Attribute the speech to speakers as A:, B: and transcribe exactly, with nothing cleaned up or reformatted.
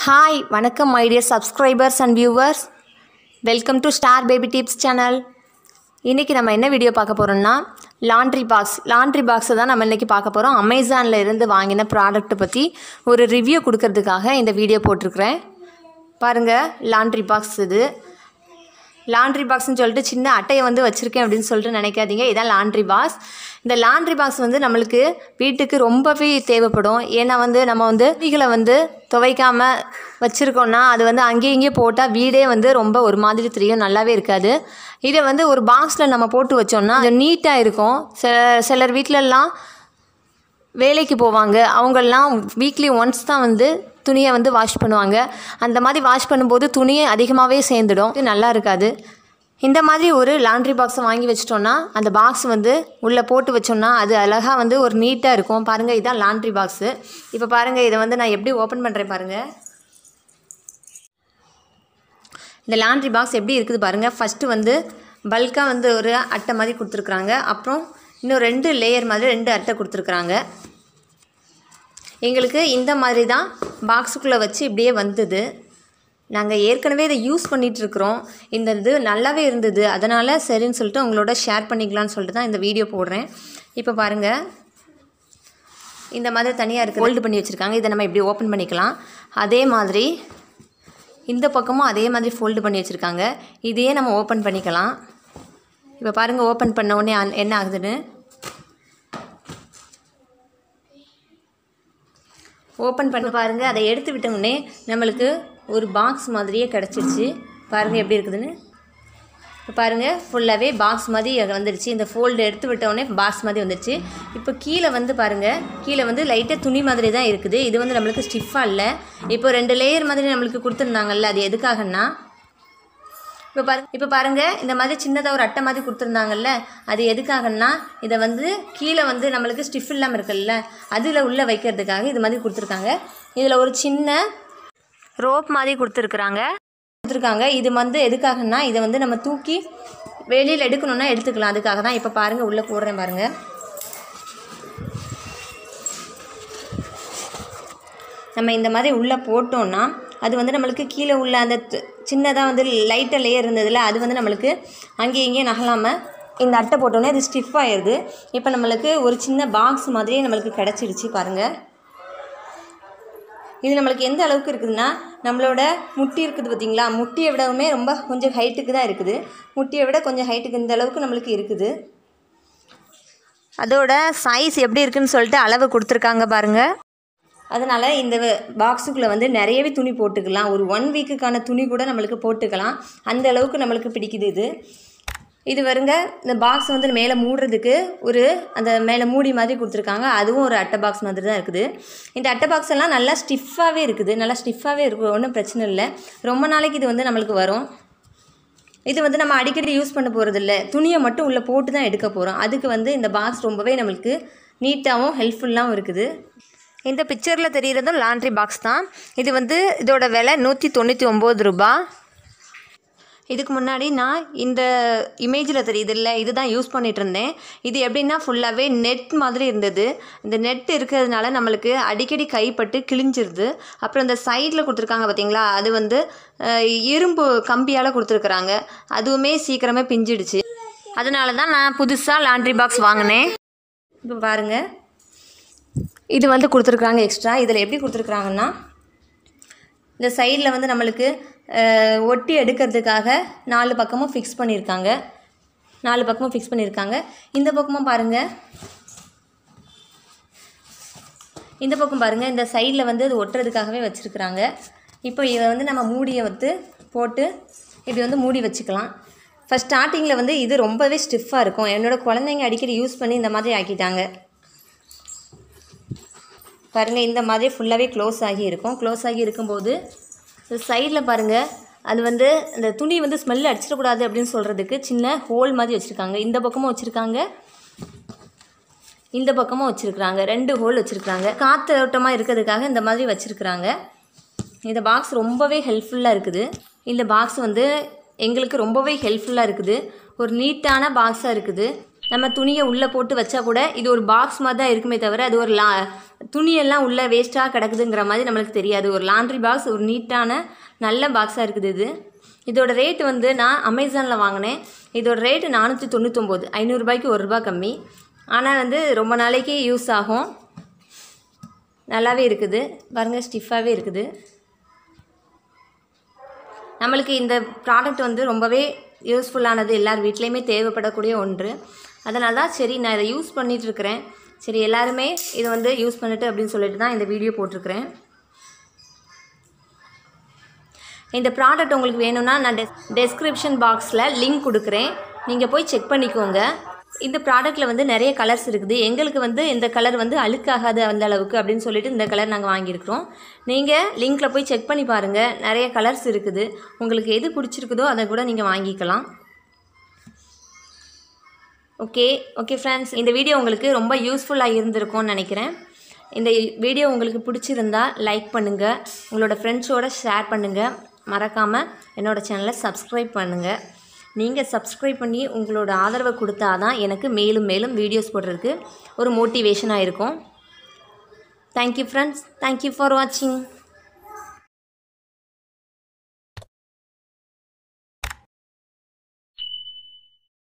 A: Hi, வணக்கம் my dear subscribers and viewers. Welcome to Star Baby Tips channel. இன்னைக்கு நம்ம என்ன வீடியோ பார்க்க போறோம்னா laundry box. laundry box தான் நம்ம இன்னைக்கு பார்க்க போறோம். Amazonல இருந்து வாங்கின ப்ராடக்ட் பத்தி ஒரு ரிவ்யூ கொடுக்கிறதுக்காக இந்த வீடியோ போட்டுருக்கேன். பாருங்க laundry box இது. laundry box னு சொல்லிட்டு சின்ன அட்டையை வந்து வச்சிருக்கேன் அப்படினு சொல்லிட்டு நினைக்காதீங்க. இதான் laundry box. இந்த laundry box வந்து நமக்கு வீட்டுக்கு ரொம்பவே தேவைப்படும். ஏனா வந்து நம்ம வந்து துணிகளை வந்து துவைக்காம வச்சிருக்கோம்னா அது வந்து அங்கேயே இங்கே போட்டா வீடே வந்து ரொம்ப ஒரு மாதிரி தெரியும், நல்லாவே இருக்காது. இதை வந்து ஒரு பாக்ஸ்ல நம்ம போட்டு வச்சோம்னா அது நீட்டா இருக்கும். சில சிலர் வீட்ல எல்லாம் வேலைக்கு போவாங்க, அவங்கெல்லாம் வீக்லி ஒன்ஸ் தான் வந்து துணியை வந்து வாஷ் பண்ணுவாங்க. அந்த மாதிரி வாஷ் பண்ணும்போது துணியை அதிகமாகவே சேர்ந்துடும், நல்லா இருக்காது. இந்த மாதிரி ஒரு லாண்ட்ரி பாக்ஸை வாங்கி வச்சிட்டோன்னா அந்த பாக்ஸ் வந்து உள்ளே போட்டு வச்சோம்னா அது அழகாக வந்து ஒரு நீட்டாக இருக்கும். பாருங்கள், இதுதான் லாண்ட்ரி பாக்ஸு. இப்போ பாருங்கள், இதை வந்து நான் எப்படி ஓப்பன் பண்ணுறேன் பாருங்கள். இந்த லாண்ட்ரி பாக்ஸ் எப்படி இருக்குது பாருங்கள். ஃபஸ்ட்டு வந்து பல்காக வந்து ஒரு அட்டை மாதிரி கொடுத்துருக்குறாங்க. அப்புறம் இன்னும் ரெண்டு லேயர் மாதிரி ரெண்டு அட்டை கொடுத்துருக்குறாங்க. எங்களுக்கு இந்த மாதிரி தான் பாக்ஸுக்குள்ளே வச்சு இப்படியே வந்தது. நாங்கள் ஏற்கனவே இதை யூஸ் பண்ணிகிட்ருக்குறோம். இந்த இது நல்லாவே இருந்தது, அதனால் சரின்னு சொல்லிட்டு உங்களோட ஷேர் பண்ணிக்கலான்னு சொல்லிட்டு தான் இந்த வீடியோ போடுறேன். இப்போ பாருங்கள், இந்த மாதிரி தனியாக இருக்குது, ஹோல்டு பண்ணி வச்சுருக்காங்க. இதை நம்ம இப்படி ஓப்பன் பண்ணிக்கலாம். அதே மாதிரி இந்த பக்கமும் அதே மாதிரி ஃபோல்டு பண்ணி வச்சுருக்காங்க. இதையே நம்ம ஓப்பன் பண்ணிக்கலாம். இப்போ பாருங்கள், ஓப்பன் பண்ண உடனே என்ன ஆகுதுன்னு. ஓப்பன் பண்ண பாருங்கள், அதை எடுத்து விட்டோடனே நம்மளுக்கு ஒரு பாக்ஸ் மாதிரியே கிடச்சிருச்சு. பாருங்கள் எப்படி இருக்குதுன்னு. இப்போ பாருங்கள், ஃபுல்லாகவே பாக்ஸ் மாதிரி வந்துடுச்சு. இந்த ஃபோல்டு எடுத்து விட்டோடனே பாக்ஸ் மாதிரி வந்துடுச்சு. இப்போ கீழே வந்து பாருங்கள், கீழே வந்து லைட்டாக துணி மாதிரி தான் இருக்குது. இது வந்து நம்மளுக்கு ஸ்டிஃபாக இல்லை. இப்போ ரெண்டு லேயர் மாதிரி நம்மளுக்கு கொடுத்துருந்தாங்கல்ல, அது எதுக்காகன்னா இப்போ பாரு இப்போ பாருங்கள் இந்த மாதிரி சின்னதாக ஒரு அட்டை மாதிரி கொடுத்துருந்தாங்கல்ல, அது எதுக்காகன்னா இதை வந்து கீழே வந்து நம்மளுக்கு ஸ்டிஃப் இல்லாமல் இருக்குல்ல, அதில் உள்ளே வைக்கிறதுக்காக இது மாதிரி கொடுத்துருக்காங்க. இதில் ஒரு சின்ன ரோப் மாதிரி கொடுத்துருக்குறாங்க கொடுத்துருக்காங்க இது வந்து எதுக்காகன்னா இதை வந்து நம்ம தூக்கி வெளியில் எடுக்கணுன்னா எடுத்துக்கலாம், அதுக்காக தான். இப்போ பாருங்கள், உள்ளே போடுறேன் பாருங்கள். நம்ம இந்த மாதிரி உள்ளே போட்டோன்னா அது வந்து நம்மளுக்கு கீழே உள்ள அந்த சின்னதாக வந்து லைட்டாக லேயர் இருந்ததில்ல, அது வந்து நம்மளுக்கு அங்கேயும் இங்கேயும் நகலாமல் இந்த அட்டை போட்டோன்னே அது ஸ்டிஃப் ஆயிடுது. இப்போ நம்மளுக்கு ஒரு சின்ன பாக்ஸ் மாதிரியே நம்மளுக்கு கிடச்சிடுச்சு. பாருங்கள், இது நம்மளுக்கு எந்த அளவுக்கு இருக்குதுன்னா நம்மளோட முட்டி இருக்குது பார்த்திங்களா, முட்டியை விடவுமே ரொம்ப கொஞ்சம் ஹைட்டுக்கு தான் இருக்குது. முட்டியை விட கொஞ்சம் ஹைட்டுக்கு இந்த அளவுக்கு நம்மளுக்கு இருக்குது. அதோட சைஸ் எப்படி இருக்குதுன்னு சொல்லிட்டு அளவு கொடுத்துருக்காங்க பாருங்கள். அதனால் இந்த பாக்ஸுக்குள்ளே வந்து நிறையவே துணி போட்டுக்கலாம். ஒரு ஒன் வீக்குக்கான துணி கூட நம்மளுக்கு போட்டுக்கலாம், அந்த அளவுக்கு நம்மளுக்கு பிடிக்குது இது. இது வருங்க, இந்த பாக்ஸ் வந்து மேலே மூடுறதுக்கு ஒரு அந்த மேலே மூடி மாதிரி கொடுத்துருக்காங்க. அதுவும் ஒரு அட்டை பாக்ஸ் மாதிரி தான் இருக்குது. இந்த அட்டை பாக்ஸ் எல்லாம் நல்லா ஸ்டிஃபாகவே இருக்குது, நல்லா ஸ்டிஃபாகவே இருக்குது, ஒன்றும் பிரச்சனை இல்லை. ரொம்ப நாளைக்கு இது வந்து நம்மளுக்கு வரும். இது வந்து நம்ம அடிக்கடி யூஸ் பண்ண போகிறதில்ல, துணியை மட்டும் உள்ளே போட்டு தான் எடுக்க போகிறோம். அதுக்கு வந்து இந்த பாக்ஸ் ரொம்பவே நம்மளுக்கு நீட்டாகவும் ஹெல்ப்ஃபுல்லாகவும் இருக்குது. இந்த பிக்சரில் தெரிகிறதும் லாண்ட்ரி பாக்ஸ் தான். இது வந்து இதோட விலை நூற்றி தொண்ணூற்றி ஒம்பது ரூபா. இதுக்கு முன்னாடி நான் இந்த இமேஜில் தெரியுது இல்லை, இது தான் யூஸ் பண்ணிகிட்டு இருந்தேன். இது எப்படின்னா ஃபுல்லாகவே நெட் மாதிரி இருந்தது. இந்த நெட் இருக்கிறதுனால நம்மளுக்கு அடிக்கடி கைப்பட்டு கிழிஞ்சிருது. அப்புறம் இந்த சைடில் கொடுத்துருக்காங்க பார்த்தீங்களா, அது வந்து இரும்பு கம்பியால் கொடுத்துருக்குறாங்க, அதுவுமே சீக்கிரமே பிஞ்சிடுச்சு. அதனால தான் நான் புதுசாக லாண்ட்ரி பாக்ஸ் வாங்கினேன். இப்போ பாருங்கள், இது வந்து கொடுத்துருக்குறாங்க எக்ஸ்ட்ரா. இதில் எப்படி கொடுத்துருக்குறாங்கன்னா இந்த சைடில் வந்து நம்மளுக்கு ஒட்டி எடுக்கிறதுக்காக நாலு பக்கமும் ஃபிக்ஸ் பண்ணியிருக்காங்க நாலு பக்கமும் ஃபிக்ஸ் பண்ணியிருக்காங்க. இந்த பக்கமும் பாருங்கள், இந்த பக்கம் பாருங்கள், இந்த சைடில் வந்து அது ஒட்டுறதுக்காகவே வச்சுருக்குறாங்க. இப்போ இதை வந்து நம்ம மூடியை வந்து போட்டு இப்படி வந்து மூடி வச்சுக்கலாம். ஃபஸ்ட் ஸ்டார்டிங்கில் வந்து இது ரொம்பவே ஸ்டிஃபாக இருக்கும். என்னோடய குழந்தைங்க அடிக்கடி யூஸ் பண்ணி இந்த மாதிரி ஆக்கிட்டாங்க. பாருங்கள், இந்த மாதிரி ஃபுல்லாகவே க்ளோஸ் ஆகி இருக்கும். க்ளோஸ் ஆகி இருக்கும்போது சைடில் பாருங்கள், அது வந்து அந்த துணி வந்து ஸ்மெல் அடிச்சிடக்கூடாது அப்படின்னு சொல்கிறதுக்கு சின்ன ஹோல் மாதிரி வச்சுருக்காங்க. இந்த பக்கமும் வச்சுருக்காங்க, இந்த பக்கமும் வச்சுருக்குறாங்க. ரெண்டு ஹோல் வச்சுருக்குறாங்க, காற்றோட்டமாக இருக்கிறதுக்காக இந்த மாதிரி வச்சுருக்குறாங்க. இந்த பாக்ஸ் ரொம்பவே ஹெல்ப்ஃபுல்லாக இருக்குது. இந்த பாக்ஸ் வந்து எங்களுக்கு ரொம்பவே ஹெல்ப்ஃபுல்லாக இருக்குது. ஒரு நீட்டான பாக்ஸாக இருக்குது. நம்ம துணியை உள்ளே போட்டு வச்சா கூட இது ஒரு பாக்ஸ் மாதிரி தான் இருக்குமே தவிர அது ஒரு லா துணியெல்லாம் உள்ளே வேஸ்ட்டாக கிடக்குதுங்கிற மாதிரி நம்மளுக்கு தெரியாது. ஒரு லாண்ட்ரி பாக்ஸ், ஒரு நீட்டான நல்ல பாக்ஸாக இருக்குது இது. இதோட ரேட்டு வந்து நான் அமேசானில் வாங்கினேன். இதோட ரேட்டு நானூற்றி தொண்ணூத்தொம்பது, ஐநூறுரூபாய்க்கு ஒரு ரூபா கம்மி. ஆனால் வந்து ரொம்ப நாளைக்கு யூஸ் ஆகும். நல்லாவே இருக்குது பாருங்கள், ஸ்டிஃபாகவே இருக்குது. நம்மளுக்கு இந்த ப்ராடக்ட் வந்து ரொம்பவே யூஸ்ஃபுல்லானது, எல்லார் வீட்லேயுமே தேவைப்படக்கூடிய ஒன்று. அதனால தான் சரி நான் இதை யூஸ் பண்ணிகிட்ருக்கிறேன். சரி எல்லாருமே இதை வந்து யூஸ் பண்ணிட்டு அப்படின்னு சொல்லிட்டு தான் இந்த வீடியோ போட்டிருக்கிறேன். இந்த ப்ராடக்ட் உங்களுக்கு வேணும்னா நான் டெஸ் டெஸ்கிரிப்ஷன் பாக்ஸில் லிங்க் கொடுக்குறேன், நீங்கள் போய் செக் பண்ணிக்கோங்க. இந்த ப்ராடக்ட்டில் வந்து நிறைய கலர்ஸ் இருக்குது. எங்களுக்கு வந்து இந்த கலர் வந்து அழுக்காகாது அந்த அளவுக்கு அப்படின்னு சொல்லிட்டு இந்த கலர் நாங்கள் வாங்கியிருக்கிறோம். நீங்கள் லிங்க்கில் போய் செக் பண்ணி பாருங்கள், நிறைய கலர்ஸ் இருக்குது. உங்களுக்கு எது பிடிச்சிருக்குதோ அதை கூட நீங்கள் வாங்கிக்கலாம். ஓகே ஓகே ஃப்ரெண்ட்ஸ், இந்த வீடியோ உங்களுக்கு ரொம்ப யூஸ்ஃபுல்லாக இருந்திருக்கும்னு நினைக்கிறேன். இந்த வீடியோ உங்களுக்கு பிடிச்சிருந்தா லைக் பண்ணுங்கள், உங்களோட ஃப்ரெண்ட்ஸோடு ஷேர் பண்ணுங்கள். மறக்காமல் என்னோடய சேனலை சப்ஸ்கிரைப் பண்ணுங்கள். நீங்கள் சப்ஸ்கிரைப் பண்ணி உங்களோட ஆதரவை கொடுத்தா தான் எனக்கு மேலும் மேலும் வீடியோஸ் போடுறதுக்கு ஒரு மோட்டிவேஷனாக இருக்கும். தேங்க்யூ ஃப்ரெண்ட்ஸ், தேங்க்யூ ஃபார் வாட்சிங்.